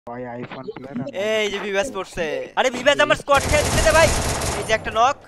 ভাই iPhone player আর এই যে ভিভাস পড়ছে। আরে ভিভাস আমার স্কোয়াড খেয়ে দিতে দে ভাই। এই যে একটা নক।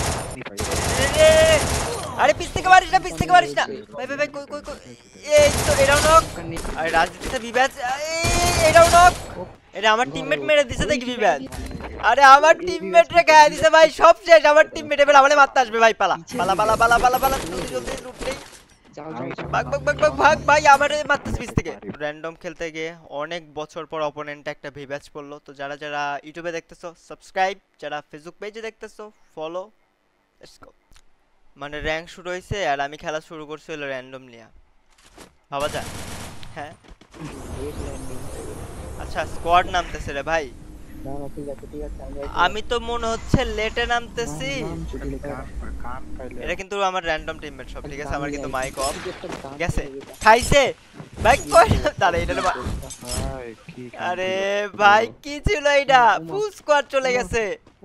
আরে পিছ থেকে মারিস না, পিছ থেকে মারিস না ভাই ভাই ভাই, কই কই কই। এই তো এটাও নক। আরে রাজনীতিতে ভিভাস, এটাও নক। এটা আমার টিমমেট মেরে দিছে দেখি ভিভাস। আরে আমার টিমমেট রে গায়ে দিছে ভাই, সব শেষ। আমার টিমমেট এবার আমারে মারতে আসবে ভাই। পালা পালা পালা পালা পালা পালা, জলদি জলদি লুটতেই ভাগ ভাগ ভাগ ভাগ ভাগ ভাই, আমারে মারতেছে পিছ থেকে। র্যান্ডম খেলতে গিয়ে অনেক বছর পর অপোনেন্টে একটা ভিভাস পড়লো। তো যারা যারা ইউটিউবে দেখতেছো সাবস্ক্রাইব, যারা ফেসবুক পেজে দেখতেছো ফলো। Let's go. মানে র্যাঙ্ক শুরু হয়েছে আর আমি খেলা শুরু করছি হলো র্যান্ডম নিয়ে, ভাবা যায়। হ্যাঁ আচ্ছা, স্কোয়াড নামতেছে রে ভাই। আমি তো মনে হচ্ছে লেটে নামতেছি। এটা কিন্তু আমার র্যান্ডম টিমমেট সব, ঠিক আছে? আমার কিন্তু মাইক অফ গেছে, খাইছে ভাই। কই দাঁড়া, এটা আরে ভাই কি ছিল এটা? ফুল স্কোয়াড চলে গেছে।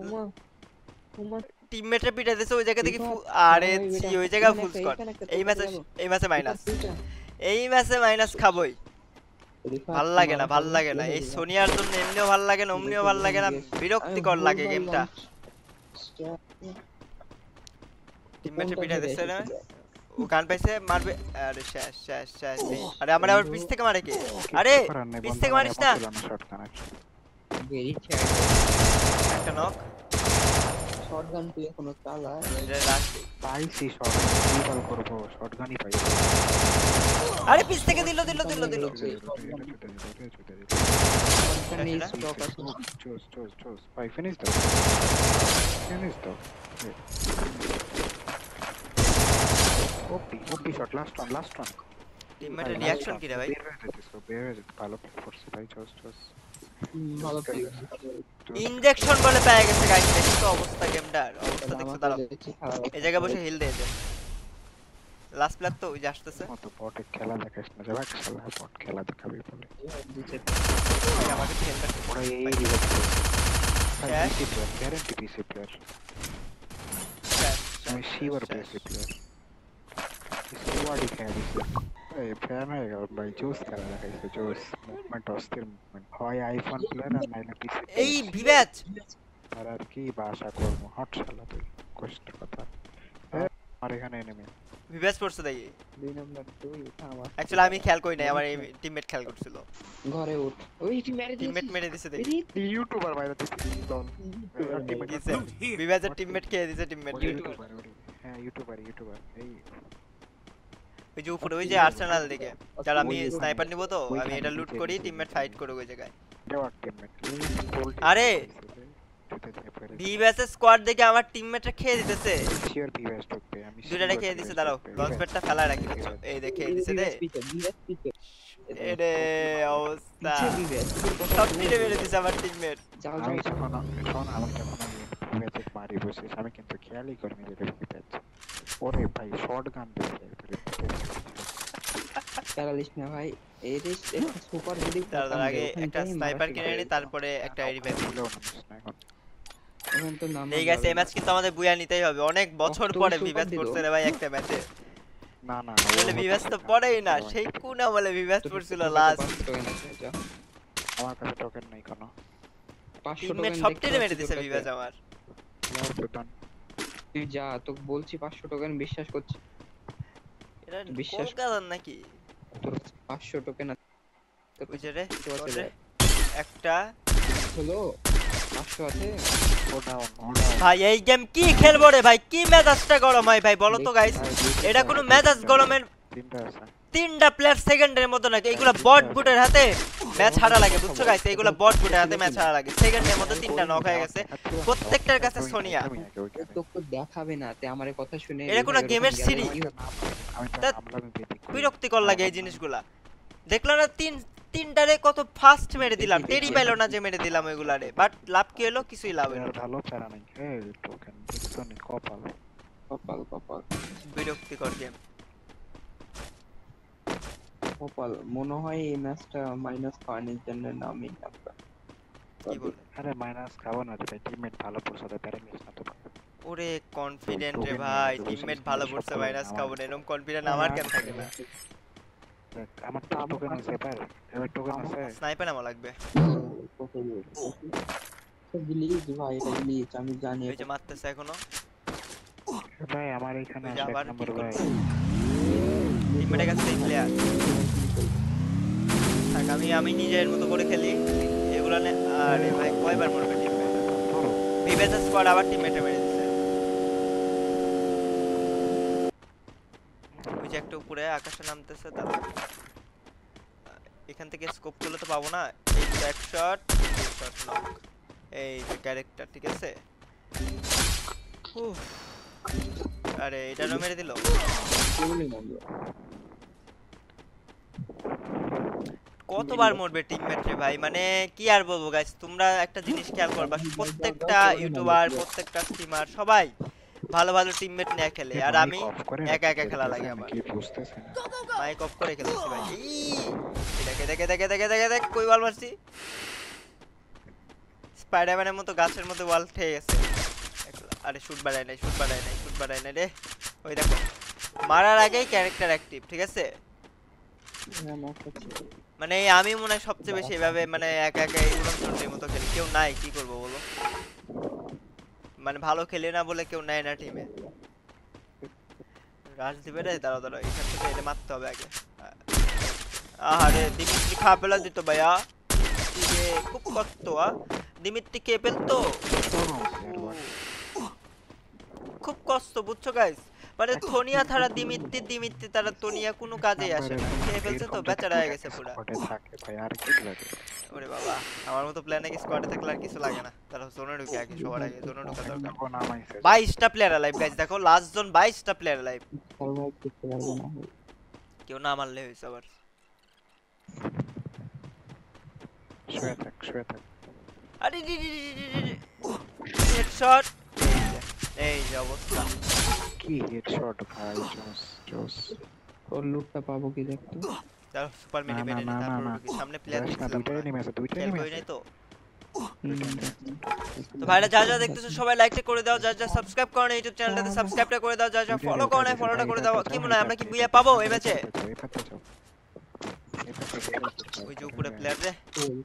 টিমমেটে পিটাই দিছে ওই জায়গা থেকে। আরে জি, ওই জায়গা ফুল স্কোয়াড। এই ম্যাচে মাইনাস, এই ম্যাচে মাইনাস খাবই। ভাল লাগে না, ভাল লাগে না। এই সোনিয়ার জন্য এমনিও ভাল লাগে না, অমনিও ভাল লাগে না, বিরক্তিকর লাগে গেমটা। টিমমেটে পিটাই দিছে না, ও গান পাইছে, মারবে। আরে শেষ শেষ শেষ। আরে আমার আবার পিছ থেকে মারে কে? আরে পিছ থেকে মারিস না। একটা নক। শটগান তুই এখনো চালা? পাইছি শট, কি বল করব, শটগানই পাই। আরে পিছ থেকে দিল দিল দিল দিল। চোস চোস চোস ভাই, ফিনিশ দাও, ফিনিশ দাও। OP OP shot, last one, last one. টিমমেটের রিঅ্যাকশন কি রে ভাই? বের ভালো ফোর্স ভাই, চোস চোস ভালো ইনজেকশন বলে পেয়ে গেছে গাইস। দেখি তো অবস্থা গেমটার, অবস্থা দেখছো? দাঁড়াও এই জায়গায় বসে হিল দিয়ে দে। লাস্ট প্লেয়ার তো ওই যে আসতেছে। কত বটে খেলা দেখাস না যাবে, শালা বট খেলা দেখাবি বলে ভাই আমাকে খেলতে ওরা এই revive PC player, guarantee PC player, আমি শিওর পিসি প্লেয়ার। স্কোয়াডই খেলা দিছে। এই ফ্যান হয়ে গেল ভাই, জোস খেলা দেখাইছে, জোস মুভমেন্ট, অস্থির মুভমেন্ট। হয় আইফোন প্লেয়ার আর নাইলে পিসি। এই ভিভাস আর কি বাসা করবো, হট শালা তুই, কষ্ট কথা। আর এখানে এনিমি ভিভাস পড়ছে দেখি। 2 নাম্বার তুই আমার অ্যাকচুয়ালি আমি খেয়াল করি নাই, আমার এই টিমমেট খেয়াল করছিল। ঘরে উঠ, ওই টিমমেট মেরে দিছে দেখি। ইউটিউবার ভাইরা তুই দল ভিভাসের টিমমেট খেয়ে দিছে। টিমমেট ইউটিউবার, হ্যাঁ ইউটিউবার ইউটিউবার। এই ওই যে উপরে ওই যে আর্সেনাল দিকে, যারা আমি স্নাইপার নিব তো আমি এটা লুট করি, টিমমেট ফাইট করে ওই জায়গায়। দেওয়ার টিমমেট। আরে ভিভাসের স্কোয়াড দেখে আমার টিমমেটরা খেয়ে দিতেছে। শিওর ভিভাস ঢুকবে, আমি দুইটা খেয়ে দিছে। দাঁড়াও লঞ্চপ্যাডটা ফেলা রাখি দিচ্ছ। এই দেখে খেয়ে দিছে রে। এরে অবস্থা, সব টিমে মেরে দিছে আমার টিমমেট। আমি যখন আমি ভিভাসে মারি বসে, আমি কিন্তু খেয়ালই করিনি যে ভিভাস। ওরে ভাই শটগান দিছে প্যারালিশ না ভাই। এই রে সুপার যদি তার আগে একটা স্নাইপার কিনে নি, তারপরে একটা রিভাইভ দিল। এখন তো নাম এই গাইস, এই ম্যাচ কিন্তু আমাদের বুয়া নিতেই হবে। অনেক বছর পরে ভিভাস পড়ছে রে ভাই একটা ম্যাচে। না না বলে ভিভাস তো পড়েই না, সেই কোনা বলে ভিভাস পড়ছিল লাস্ট। আমার কাছে টোকেন নাই কোনো। 500 টিমমেট টোকেন সব টিমে মেরে দিছে ভিভাস আমার। তুই যা, তোকে বলছি 500 টোকেন বিশ্বাস করছি। এটা কলকাতার নাকি? তোর 500 টোকেন আছে। ওই যে রে একটা হলো 500 আছে। ভাই এই গেম কি খেলবো রে ভাই? কি মেজাজটা গরম হয় ভাই, বলো তো গাইস। এটা কোনো মেজাজ গরমের তিনটা প্লেয়ার সেকেন্ডের মতো নাকি? এগুলা বট বুটের হাতে ম্যাচ হারা লাগে, বুঝছো গাইস? এগুলা বট বুটের হাতে ম্যাচ হারা লাগে। সেকেন্ডের মধ্যে তিনটা নক হয়ে গেছে প্রত্যেকটার কাছে সোনিয়া। তোকে দেখাবে না, তে আমারে কথা শুনে। এটা কোনো গেমের সিরি? বিরক্তিকর লাগে এই জিনিসগুলা। দেখলো না তিনটারে কত ফাস্ট মেরে দিলাম, টেরি পাইলো না যে মেরে দিলাম ওইগুলারে। বাট লাভ কি হলো? কিছুই লাভ হলো না। ভালো প্যারা নাই। এই টোকেন দেখছো নি? কপাল কপাল কপাল। বিরক্তিকর গেম। কপাল মনে হয় এই ম্যাচটা মাইনাস পাওয়ার জন্য নামই আমরা। কি বলে? আরে মাইনাস খাবো না রে, টিমমেট ভালো পড়ছে তো প্যারা মিস না তো। ওরে কনফিডেন্ট রে ভাই, টিমমেট ভালো পড়ছে, মাইনাস খাবো না, এরকম কনফিডেন্ট আমার কেন থাকে না? আমার টোকেন আছে পার, এবার টোকেন আছে স্নাইপার আমার লাগবে গ্লিচ ভাই, এটা গ্লিচ আমি জানি। এই যে মারতেছে এখনো ভাই আমার এখানে ওই যে আছে এক আবার নম্বর কিল ভাই করবে টিমমেটের কাছে প্লেয়ার থাক আমি নিজের মতো করে খেলি এগুলো নে আরে ভাই কয়বার মরবে টিমমেট বিবেস স্কোয়াড আবার টিমমেটে মেরে দিছে ওই যে একটা উপরে আকাশে নামতেছে তারপর এখান থেকে স্কোপ করলে তো পাবো না এই তো এক শট নক এই যে ক্যারেক্টার ঠিক আছে উফ আরে এটারও মেরে দিল কতবার মরবে টিমমেট রে ভাই মানে কি আর বলবো গাইস তোমরা একটা জিনিস খেয়াল করবা প্রত্যেকটা ইউটিউবার প্রত্যেকটা স্ট্রিমার সবাই ভালো ভালো টিমমেট নিয়ে খেলে আর আমি একা একা খেলা লাগে আমার কি বুঝতেছেন মাইক অফ করে খেলছি ভাই দেখ কই বল মারছি স্পাইডারম্যানের মতো গাছের মধ্যে ওয়াল ঠেয়ে গেছে আরে শুট বাড়ায় নাই রে ওই দেখো মারার আগেই ক্যারেক্টার অ্যাক্টিভ ঠিক আছে মানে আমি মনে হয় সবচেয়ে বেশি এভাবে মানে একা একা এই উড়নচণ্ডীর মতো খেলি কেউ নাই কি করবো বলো মানে ভালো খেলে না বলে কেউ নেয় না টিমে রাশ দিবে রে দাঁড়াও এখান থেকে এটা মারতে হবে আগে আরে দিমিত্রি খা পেলা দিত ভাইয়া খুব কষ্ট দিমিত্রি কে পেলতো খুব কষ্ট বুঝছো গাইস মানে থনিয়া ছাড়া দিমিত্রি তারা তোনিয়া কোনো কাজেই আসে না কে ফেলছে তো বেচারা হয়ে গেছে পুরো থাকে ভাই আর কি লাগে ওরে বাবা আমার মতো প্ল্যানে কি স্কোয়াডে থাকলে আর কিছু লাগে না তারা জোনে ঢুকে আগে সবার আগে জোনে ঢোকা দরকার 22টা প্লেয়ার লাইভ গাইস দেখো লাস্ট জোন 22টা প্লেয়ার লাইভ কেউ না মারলে হইছে আবার শুয়ে থাক আরে হেডশট এই যে অবস্থা কি হেডশট ভাই জোস ওর লুকটা পাবো কি দেখতে তার সুপার মিনি মেরে নি তারপর সামনে প্লেয়ার দুইটাই নেমে আছে তো ভাইরা যা দেখতেছো সবাই লাইকটা করে দাও যা সাবস্ক্রাইব করো না ইউটিউব চ্যানেলটাতে সাবস্ক্রাইবটা করে দাও যা ফলো করো না ফলোটা করে দাও কি মনে হয় আমরা কি বুইয়া পাবো এই ম্যাচে ওই যে উপরে প্লেয়ার রে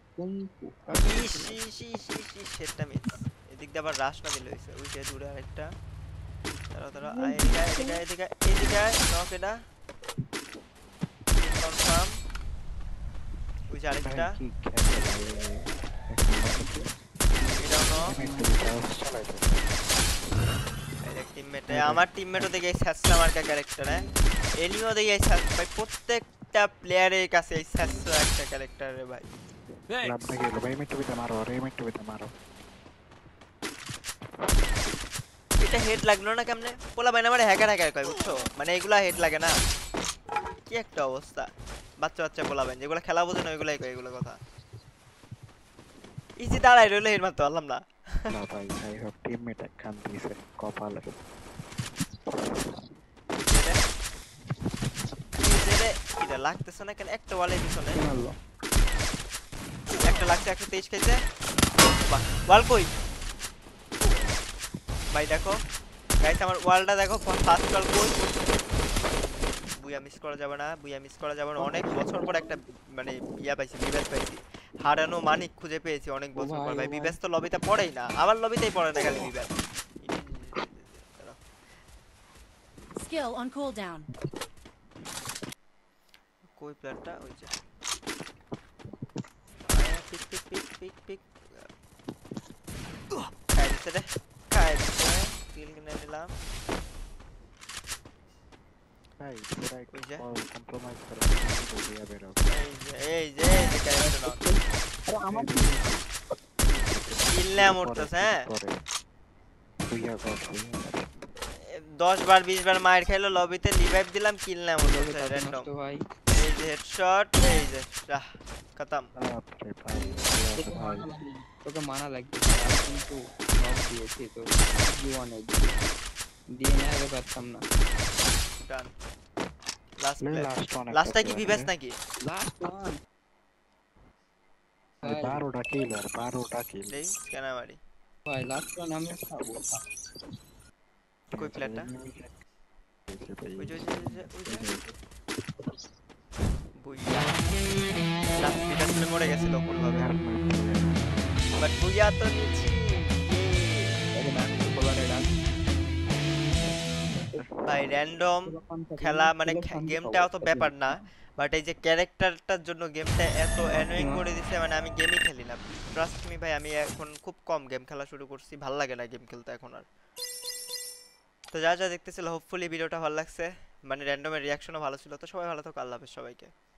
সেটা মিস এদিক দিয়ে আবার রাশ না দিলে হইছে ওই যে দূরে আরেকটা দাঁড়াও এদিকে নক এটা কনফার্ম ওই যে আরেকটা আমার টিমমেটও দেখে স্যাসলা মার্কা ক্যারেক্টার হ্যাঁ এনিও দেখে ভাই প্রত্যেকটা প্লেয়ারের কাছে এই স্যাসলা একটা ক্যারেক্টার রে ভাই লাভটা গেল ভাই মিটুবিতে মারো এটা হেড লাগলো না কেমনে পোলা ভাই আমার হ্যাকার কয় বুঝছো মানে এগুলা হেড লাগে না কি একটা অবস্থা বাচ্চা পোলা ভাই যেগুলা খেলা বোঝে না ওইগুলাই কয় এগুলো কথা ইজি দাঁড়াই রইলে হেড মারতে পারলাম না ভাই আই হ্যাভ টিমমেট একখান দিয়েছে কপালে এটা লাগতেছে না কেন একটা ওয়ালে পিছনে একটা লাগছে 123 খাইছে বাহ ওয়াল কই ভাই দেখো গাইস আমার ওয়ালটা দেখো ফার্স্ট ওয়াল কই বুইয়া মিস করা যাবে না অনেক বছর পর একটা মানে ইয়া পাইছি বিবেস পাইছি হারানো মানিক খুঁজে পেয়েছি অনেক বছর পর ভাই বিবেস তো লবিতে পড়েই না আমার লবিতেই পড়ে না খালি বিবেস স্কিল অন কুল ডাউন কই প্লেয়ারটা ওই যে পিক খাইছে কিল কিনে নিলাম ভাই পুরাই কম্প্রোমাইজ করে দিয়া বের হবে এই যে ক্যারেক্টার নাও আরে আমার কিল না মরতেছে হ্যাঁ বুইয়া কর 10 বার 20 বার মার খাইলো লবিতে রিভাইভ দিলাম কিল না মরতেছে র‍্যান্ডম ভাই এই যে হেডশট এই যে খতম বাপরে ভাই তোকে মানা লাগবে কিন্তু নক দিয়েছি তো জীবনে দিয়ে না আগে পারতাম না ডান লাস্টটা কি বিবেস নাকি লাস্ট ওয়ান 12টা কিল এই কেন মারি ভাই লাস্ট ওয়ান আমি খাবো কই প্লেয়ারটা ওই যে বুইয়া বিকাশ প্লে মরে গেছিল কোনভাবে বাট বুইয়া তো নিচ্ছি ভাই র্যান্ডম খেলা মানে গেমটা অত ব্যাপার না বাট এই যে ক্যারেক্টারটার জন্য গেমটা এত অ্যানোয়িং করে দিছে মানে আমি গেমই খেলি না ট্রাস্ট মি ভাই আমি এখন খুব কম গেম খেলা শুরু করছি ভাল লাগে না গেম খেলতে এখন আর তো যা যা দেখতেছিল হোপফুলি ভিডিওটা ভালো লাগছে মানে র্যান্ডমের রিয়াকশনও ভালো ছিল তো সবাই ভালো থাকো আল্লাহ হাফেজ সবাইকে